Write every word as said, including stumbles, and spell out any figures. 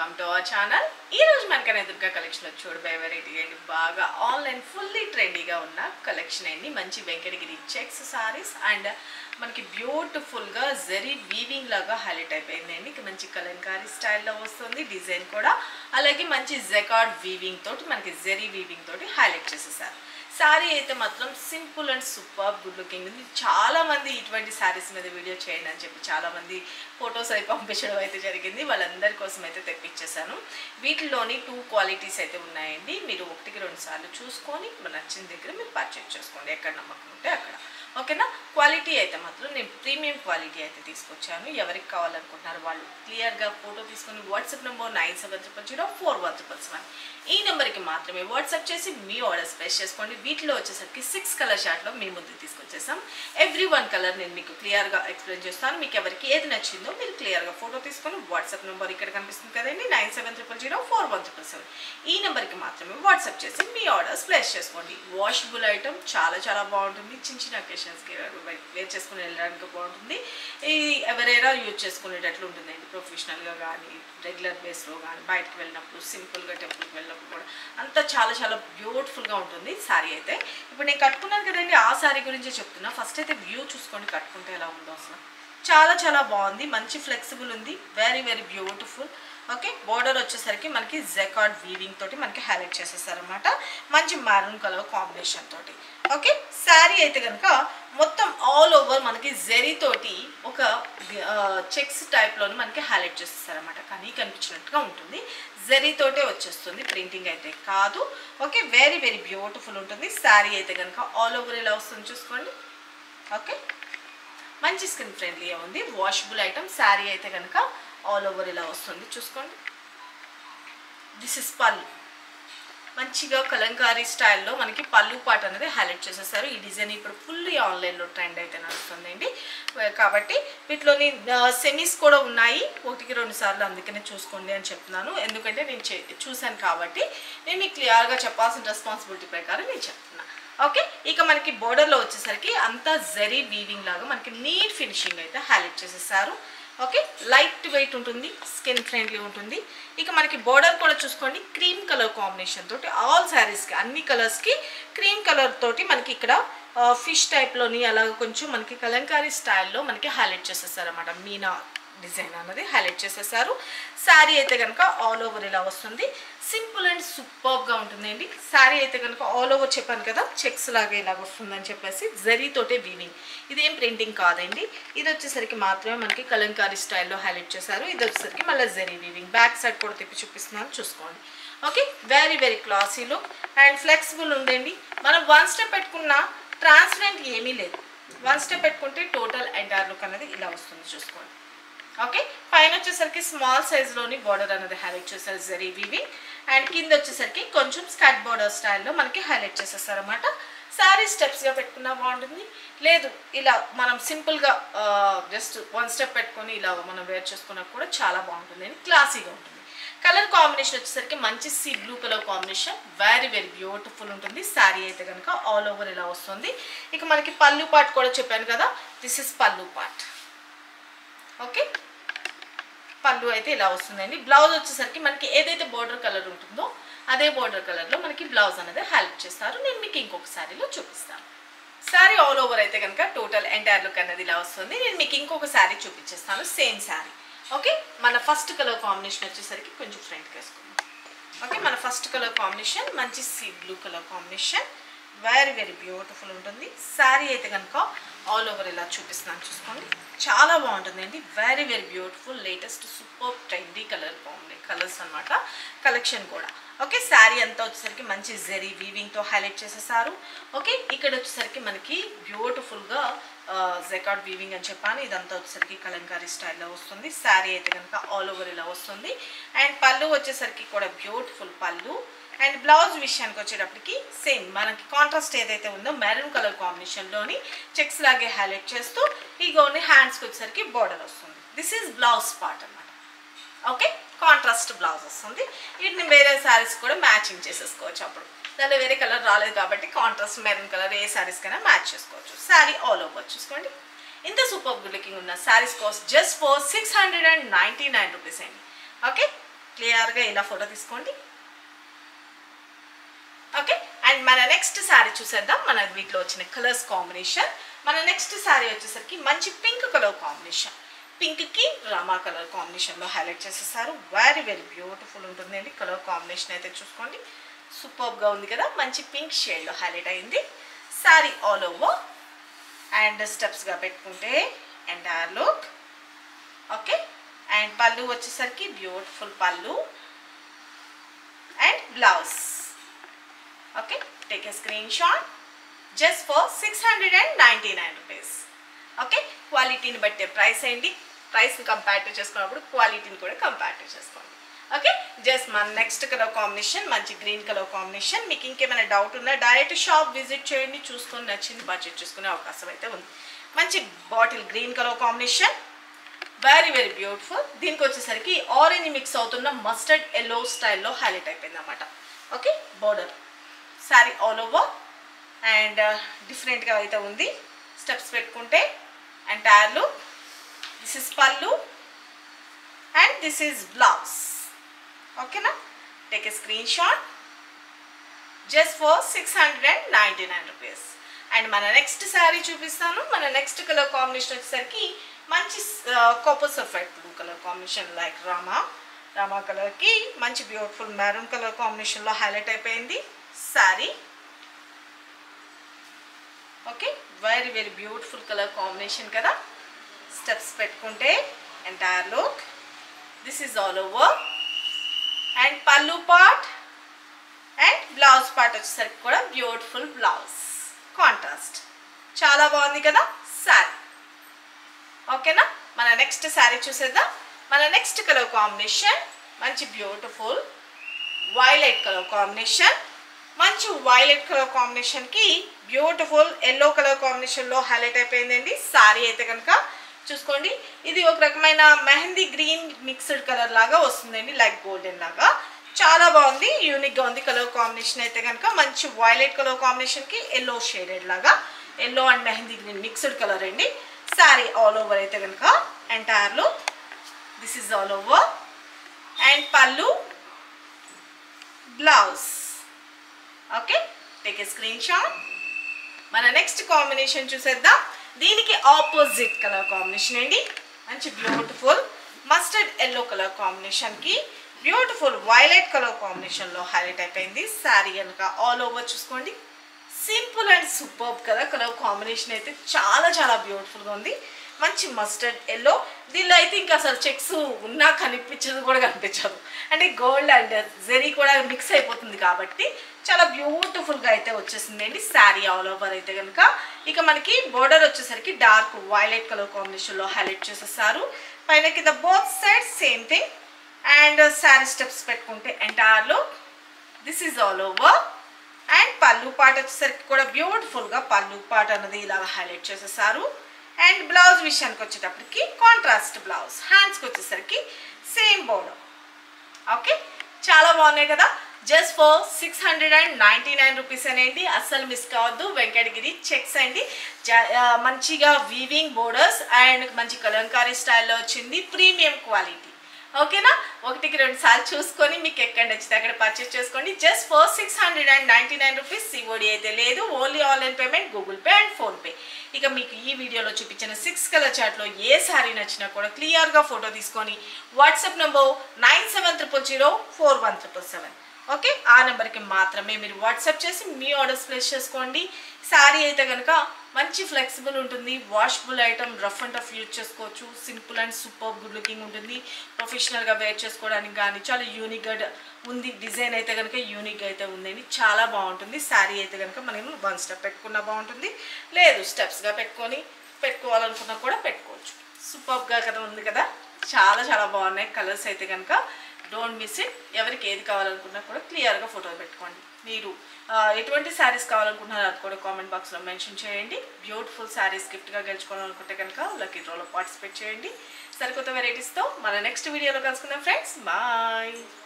Welcome to our channel. ఈరోజు మనకనే దుర్గా కలెక్షన్లో చూడబోయే వెరైటీ అండి, బాగా ఆన్లైన్ ఫుల్లీ ట్రెండీగా ఉన్న కలెక్షన్ అండి. మంచి వెంకటగిరి చెక్స్ సారీస్ అండ్ మనకి బ్యూటిఫుల్గా జరీ వీవింగ్ లాగా హైలైట్ అయిపోయిందండి. మంచి కలంకారీ స్టైల్లో వస్తుంది డిజైన్ కూడా. అలాగే మంచి జెకార్డ్ వీవింగ్ తోటి మనకి జరీ వీవింగ్ తోటి హైలైట్ చేసేసారు. శారీ అయితే మాత్రం simple and super good looking ఉంది. చాలామంది ఇటువంటి శారీస్ మీద వీడియో చేయండి అని చెప్పి చాలామంది ఫొటోస్ అవి పంపించడం అయితే జరిగింది. వాళ్ళందరి కోసం అయితే తెప్పించేసాను. వీటిలోని టూ క్వాలిటీస్ అయితే ఉన్నాయండి. మీరు ఒకటికి రెండు సార్లు చూసుకొని నచ్చిన దగ్గర మీరు పర్చేజ్ చేసుకోండి, ఎక్కడ నమ్మకం ఉంటే అక్కడ. ఓకేనా? క్వాలిటీ అయితే మాత్రం నేను ప్రీమియం క్వాలిటీ అయితే తీసుకొచ్చాను. ఎవరికి కావాలనుకుంటున్నారు వాళ్ళు క్లియర్గా ఫోటో తీసుకొని WhatsApp number nine seven triple zero four one triple seven ఈ నెంబర్కి మాత్రమే వాట్సాప్ చేసి మీ ఆర్డర్స్ ప్లేస్ చేసుకోండి. వీటిలో వచ్చేసరికి సిక్స్ కలర్ షార్ట్లో మీ ముందుకు తీసుకొచ్చేసాం. ఎవ్రీ వన్ కలర్ నేను మీకు క్లియర్గా ఎక్స్ప్లెయిన్ చేస్తాను. మీకు ఎవరికి ఏది నచ్చిందో మీరు క్లియర్గా ఫోటో తీసుకొని వాట్సాప్ నెంబర్ ఇక్కడ కనిపిస్తుంది కదండి, nine seven triple zero four one triple seven ఈ నెంబర్కి మాత్రమే వాట్సాప్ చేసి మీ ఆర్డర్స్ ప్లేస్ చేసుకోండి. వాషబుల్ ఐటమ్, చాలా చాలా బాగుంటుంది. చిన్న చిన్న అకేషన్స్కి వేర్ చేసుకుని వెళ్ళడానికి బాగుంటుంది. ఇది ఎవరైనా యూజ్ చేసుకునేటట్లు ఉంటుందండి. ప్రొఫెషనల్గా కానీ రెగ్యులర్ బేస్లో కానీ బయటకు వెళ్ళినప్పుడు సింపుల్గా టెంపుల్కి వెళ్ళినప్పుడు కూడా అంతా చాలా చాలా బ్యూటిఫుల్గా ఉంటుంది శారీ అయితే. ఇప్పుడు నేను కట్టుకున్నాను కదండి, ఆ శారీ గురించి చెప్తున్నా. ఫస్ట్ అయితే వ్యూ చూసుకోండి, కట్టుకుంటే ఎలా ఉందో అసలు. చాలా చాలా బాగుంది, మంచి ఫ్లెక్సిబుల్ ఉంది, very very beautiful. Okay, border వచ్చేసరికి మనకి జెకార్డ్ వీవింగ్ తోటి మనకి హైలైట్ చేసేసారనమాట. మంచి మెరూన్ కలర్ కాంబినేషన్ తోటి. ఓకే, శారీ అయితే కనుక మొత్తం ఆల్ ఓవర్ మనకి జెరీ తోటి ఒక చెక్స్ టైప్లోని మనకి హైలైట్ చేసేసారనమాట. కానీ కనిపించినట్టుగా ఉంటుంది, జెరీ తోటే వచ్చేస్తుంది, ప్రింటింగ్ అయితే కాదు. ఓకే, వెరీ వెరీ బ్యూటిఫుల్ ఉంటుంది. శారీ అయితే కనుక ఆల్ ఓవర్ ఇలా వస్తుంది చూసుకోండి. ఓకే, మంచి స్కిన్ ఫ్రెండ్లీగా ఉంది, వాషబుల్ ఐటమ్. శారీ అయితే కనుక ఆల్ ఓవర్ ఇలా వస్తుంది చూసుకోండి. దిస్ ఇస్ పళ్ళు, మంచిగా కలంకారీ స్టైల్లో మనకి పళ్ళు పాట అనేది హైలైట్ చేసేసారు. ఈ డిజైన్ ఇప్పుడు ఫుల్లీ ఆన్లైన్లో ట్రెండ్ అయితే నడుస్తుందండి. కాబట్టి వీటిలోని సెమీస్ కూడా ఉన్నాయి, ఒకటికి రెండు సార్లు, అందుకనే చూసుకోండి అని చెప్తున్నాను. ఎందుకంటే నేను చూశాను కాబట్టి నేను మీకు క్లియర్గా చెప్పాల్సిన రెస్పాన్సిబిలిటీ ప్రకారం నేను చెప్తున్నాను. ఓకే, ఇక మనకి బోర్డర్లో వచ్చేసరికి అంతా జరీ వీవింగ్ లాగా మనకి నీట్ ఫినిషింగ్ అయితే హైలైట్ చేసేసారు. ఓకే, లైట్ వెయిట్ ఉంటుంది, స్కిన్ ఫ్రెండ్లీ ఉంటుంది. ఇక మనకి బోర్డర్ కూడా చూసుకోండి, క్రీమ్ కలర్ కాంబినేషన్ తోటి ఆల్ శారీస్కి అన్ని కలర్స్కి క్రీమ్ కలర్ తోటి మనకి ఇక్కడ ఫిష్ టైప్లోని అలా కొంచెం మనకి కలంకారీ స్టైల్లో మనకి హైలైట్ చేసేసారు అన్నమాట. మీనా డిజైన్ అన్నది హైలైట్ చేసేసారు. శారీ అయితే కనుక ఆల్ ఓవర్ ఇలా వస్తుంది, సింపుల్ అండ్ సూపర్గా ఉంటుందండి. శారీ అయితే కనుక ఆల్ ఓవర్ చెప్పాను కదా, చెక్స్ లాగా ఇలాగ వస్తుందని చెప్పేసి జరీతోటే వీవింగ్, ఇదేం ప్రింటింగ్ కాదండి. ఇది వచ్చేసరికి మాత్రమే మనకి కలంకారీ స్టైల్లో హైలైట్ చేశారు. ఇది వచ్చేసరికి మళ్ళీ జరీ వీవింగ్. బ్యాక్ సైడ్ కూడా తిప్పి చూపిస్తున్నాను చూసుకోండి. Okay, very very classy look and flexible ఉందండి. మనం వన్ స్టెప్ పెట్టుకున్న ట్రాన్స్పరెంట్ ఏమీ లేదు, వన్ స్టెప్ పెట్టుకుంటే టోటల్ ఎంటైర్ లుక్ అనేది ఇలా వస్తుంది చూసుకోండి. ఓకే, పైన వచ్చేసరికి స్మాల్ సైజ్లోని బార్డర్ అనేది హైలైట్ చేస్తారు జరీ వీవింగ్, అండ్ కింద వచ్చేసరికి కొంచెం స్కర్ట్ బార్డర్ స్టైల్లో మనకి హైలైట్ చేసేస్తారు అనమాట. శారీ స్టెప్స్గా పెట్టుకున్నా బాగుంటుంది, లేదు ఇలా మనం సింపుల్గా జస్ట్ వన్ స్టెప్ పెట్టుకొని ఇలా మనం వేర్ చేసుకున్నా కూడా చాలా బాగుంటుంది అండి, క్లాసీగా ఉంటుంది. కలర్ కాంబినేషన్ వచ్చేసరికి మంచి sea blue colour combination, very very beautiful ఉంటుంది. శారీ అయితే కనుక ఆల్ ఓవర్ ఇలా వస్తుంది. ఇక మనకి పళ్ళు పార్ట్ కూడా చెప్పాను కదా, this is pallu part. Okay, pallu అయితే ఇలా వస్తుందండి. బ్లౌజ్ వచ్చేసరికి మనకి ఏదైతే బోర్డర్ కలర్ ఉంటుందో అదే బోర్డర్ కలర్లో మనకి బ్లౌజ్ అనేది హైలైట్ చేస్తారు. నేను మీకు ఇంకొక శారీలో చూపిస్తాను. శారీ ఆల్ ఓవర్ అయితే కనుక టోటల్ ఎంటైర్ లుక్ అనేది ఇలా వస్తుంది. నేను మీకు ఇంకొక శారీ చూపించేస్తాను, సేమ్ శారీ. ఓకే, మన ఫస్ట్ కలర్ కాంబినేషన్ వచ్చేసరికి కొంచెం ఫ్రంట్కి వేసుకుందాం. ఓకే, మన ఫస్ట్ కలర్ కాంబినేషన్ మంచి sea blue colour combination, very very beautiful ఉంటుంది. శారీ అయితే కనుక ఆల్ ఓవర్ ఇలా చూపిస్తున్నాను చూసుకోండి, చాలా బాగుంటుందండి. Very very beautiful, latest super trendy colour combine colours అనమాట కలెక్షన్ కూడా. ఓకే, శారీ అంతా వచ్చేసరికి మంచి జరీ వీవింగ్తో హైలైట్ చేసేసారు. ఓకే, ఇక్కడ వచ్చేసరికి మనకి బ్యూటిఫుల్గా జెకార్డ్ వీవింగ్ అని చెప్పాను. ఇదంతా వచ్చేసరికి కలంకారీ స్టైల్లో వస్తుంది. శారీ అయితే కనుక ఆల్ ఓవర్ ఇలా వస్తుంది. అండ్ పళ్ళు వచ్చేసరికి కూడా బ్యూటిఫుల్ పళ్ళు. అండ్ బ్లౌజ్ విషయానికి వచ్చేటప్పటికి సేమ్ మనకి కాంట్రాస్ట్ ఏదైతే ఉందో మెరూన్ కలర్ కాంబినేషన్లోని చెక్స్ లాగే హైలైట్ చేస్తూ ఇగోని హ్యాండ్స్కి వచ్చేసరికి బోర్డర్ వస్తుంది. దిస్ ఈజ్ బ్లౌజ్ పార్ట్ అనమాట. ఓకే, కాంట్రాస్ట్ బ్లౌజ్ వస్తుంది. వీటిని వేరే శారీస్ కూడా మ్యాచింగ్ చేసేసుకోవచ్చు. అప్పుడు దానిలో వేరే కలర్ రాలేదు కాబట్టి కాంట్రాస్ట్ మెరూన్ కలర్ ఏ శారీస్ కైనా మ్యాచ్ చేసుకోవచ్చు. శారీ ఆల్ ఓవర్ చూసుకోండి. ఇంత సూపర్ గుడ్ లుకింగ్ ఉన్న saris cost just for six hundred and ninety nine rupees అండి. ఓకే, క్లియర్గా ఇలా ఫోటో తీసుకోండి. ఓకే, అండ్ మన నెక్స్ట్ శారీ చూసేద్దాం. మన వీటిలో వచ్చిన కలర్స్ కాంబినేషన్. మన నెక్స్ట్ శారీ వచ్చేసరికి మంచి పింక్ కలర్ కాంబినేషన్. పింక్కి రామా కలర్ కాంబినేషన్లో హైలైట్ చేసేసారు. వెరీ వెరీ బ్యూటిఫుల్ ఉంటుంది అండి. కలర్ కాంబినేషన్ అయితే చూసుకోండి, సూపర్గా ఉంది కదా. మంచి పింక్ షేడ్లో హైలైట్ అయింది శారీ ఆల్ ఓవర్. అండ్ స్టెప్స్గా పెట్టుకుంటే entire look. Okay, and pallu వచ్చేసరికి beautiful pallu and blouse. Okay, take a screenshot just for six hundred and ninety nine rupees. Okay, క్వాలిటీని బట్టే ప్రైస్ అయింది. ప్రైస్ని కంపేర్ చేసుకున్నప్పుడు క్వాలిటీని కూడా కంపేర్ చేసుకోండి. ఓకే, జస్ట్ మన నెక్స్ట్ కలర్ కాంబినేషన్ మంచి గ్రీన్ కలర్ కాంబినేషన్. మీకు ఇంకేమైనా డౌట్ ఉన్నా డైరెక్ట్ షాప్ విజిట్ చేయండి, చూసుకొని నచ్చింది పర్చేజ్ చేసుకునే అవకాశం అయితే ఉంది. మంచి bottle green colour combination, very very beautiful. దీనికి వచ్చేసరికి ఆరెంజ్ మిక్స్ అవుతున్న మస్టర్డ్ ఎల్లో స్టైల్లో హైలైట్ అయిపోయింది అన్నమాట. Okay, border sari all over and డిఫరెంట్గా అయితే ఉంది. స్టెప్స్ పెట్టుకుంటే entire look. This is pallu and this is blouse. ఓకేనా, take a screenshot just for six hundred and ninety nine rupees. And మన నెక్స్ట్ శారీ చూపిస్తాను. మన నెక్స్ట్ కలర్ కాంబినేషన్ వచ్చేసరికి మంచి copper sulphide blue colour combination, like రామా రామా కలర్కి మంచి బ్యూటిఫుల్ మెరూన్ కలర్ కాంబినేషన్లో హైలైట్ అయిపోయింది sari. Okay, very very beautiful colour combination కదా. స్టెప్స్ పెట్టుకుంటే entire look. This is all over and pallu part and blouse part వచ్చేసరికి కూడా బ్యూటిఫుల్ బ్లౌజ్ కాంట్రాస్ట్. చాలా బాగుంది కదా శారీ. ఓకేనా, మన నెక్స్ట్ శారీ చూసేద్దాం. మన నెక్స్ట్ కలర్ కాంబినేషన్ మంచి బ్యూటిఫుల్ వైలెట్ కలర్ కాంబినేషన్. మంచి వైలెట్ కలర్ కాంబినేషన్కి బ్యూటిఫుల్ ఎల్లో కలర్ కాంబినేషన్లో హైలైట్ అయిపోయిందండి శారీ అయితే కనుక చూసుకోండి. ఇది ఒక రకమైన మెహందీ గ్రీన్ మిక్స్డ్ కలర్ లాగా వస్తుందండి, లైక్ గోల్డెన్ లాగా. చాలా బాగుంది, యూనిక్గా ఉంది కలర్ కాంబినేషన్ అయితే కనుక. మంచి వైలెట్ కలర్ కాంబినేషన్కి ఎల్లో షేడెడ్ లాగా, yellow and mehndi green mixed colour అండి. శారీ ఆల్ ఓవర్ అయితే కనుక entire look. This is all over and pallu blouse. Okay, take a screenshot. మన నెక్స్ట్ కాంబినేషన్ చూసేద్దాం. దీనికి ఆపోజిట్ కలర్ కాంబినేషన్ అండి. మంచి బ్యూటిఫుల్ మస్టర్డ్ ఎల్లో కలర్ కాంబినేషన్కి బ్యూటిఫుల్ వైలెట్ కలర్ కాంబినేషన్లో హైలైట్ అయిపోయింది శారీ కనుక. ఆల్ ఓవర్ చూసుకోండి, సింపుల్ అండ్ సూపర్బ్ కదా కలర్ కాంబినేషన్ అయితే. చాలా చాలా బ్యూటిఫుల్గా ఉంది. మంచి మస్టర్డ్ ఎల్లో. దీనిలో అయితే ఇంకా అసలు చెక్స్ ఉన్నా కనిపించదు కూడా కనిపించదు, అంటే గోల్డ్ అండ్ జెరీ కూడా మిక్స్ అయిపోతుంది కాబట్టి చాలా బ్యూటిఫుల్గా అయితే వచ్చేసింది అండి శారీ ఆల్ ఓవర్ అయితే కనుక. ఇక మనకి బోర్డర్ వచ్చేసరికి డార్క్ వైలెట్ కలర్ కాంబినేషన్లో హైలైట్ చేసేసారు. పైన కింద both side same thing. And sari steps పెట్టుకుంటే entire look. This is all over and pallu part వచ్చేసరికి కూడా బ్యూటిఫుల్గా పళ్ళు పాట అన్నది ఇలాగ హైలైట్ చేసేసారు. అండ్ బ్లౌజ్ విషయానికి వచ్చేటప్పటికి కాంట్రాస్ట్ బ్లౌజ్. హ్యాండ్స్కి వచ్చేసరికి సేమ్ బోర్డర్. ఓకే, చాలా బాగున్నాయి కదా. Just for six hundred and ninety nine rupees అనేవి అస్సలు మిస్ కావద్దు. వెంకటగిరి చెక్స్ అండి, మంచిగా వీవింగ్ బోర్డర్స్ అండ్ మంచి కలంకారీ స్టైల్లో వచ్చింది, ప్రీమియం క్వాలిటీ. ఓకేనా, ఒకటికి రెండు సార్లు చూసుకొని మీకు ఎక్కడ నచ్చితే అక్కడ పర్చేస్ చేసుకోండి. Just for six hundred and ninety nine rupees. COD అయితే లేదు, only online payment, Google Pay and PhonePe. ఇక మీకు ఈ వీడియోలో చూపించిన సిక్స్ కలర్ చార్ట్లో ఏ శారీ నచ్చినా కూడా క్లియర్గా ఫోటో తీసుకొని WhatsApp number nine seven triple zero four one triple seven okay, ఆ నెంబర్కి మాత్రమే మీరు వాట్సాప్ చేసి మీ ఆర్డర్స్ ప్లేస్ చేసుకోండి. శారీ అయితే కనుక మంచి ఫ్లెక్సిబుల్ ఉంటుంది, washable item, rough and tough use చేసుకోవచ్చు, simple and super good looking ఉంటుంది. ప్రొఫెషనల్గా వేర్ చేసుకోవడానికి కానీ చాలా యూనిక్గా ఉంది. డిజైన్ అయితే కనుక యూనిక్గా అయితే ఉందండి, చాలా బాగుంటుంది. శారీ అయితే కనుక మనం వన్ స్టెప్ పెట్టుకున్నా బాగుంటుంది, లేదు స్టెప్స్గా పెట్టుకొని పెట్టుకోవాలనుకున్నా కూడా పెట్టుకోవచ్చు. సూపర్గా కదా ఉంది కదా, చాలా చాలా బాగున్నాయి కలర్స్ అయితే కనుక. Don't miss it. ఎవరికి ఏది కావాలనుకున్నా కూడా క్లియర్గా ఫోటో పెట్టుకోండి. మీరు ఎటువంటి శారీస్ కావాలనుకుంటున్నారో అది కూడా కామెంట్ బాక్స్లో మెన్షన్ చేయండి. బ్యూటిఫుల్ శారీస్ గిఫ్ట్గా గెలుచుకోవాలనుకుంటే కనుక లక్కీ డ్రాలో పార్టిసిపేట్ చేయండి. సరికొత్త వెరైటీస్తో మన నెక్స్ట్ వీడియోలో కలుసుకుందాం ఫ్రెండ్స్. బాయ్.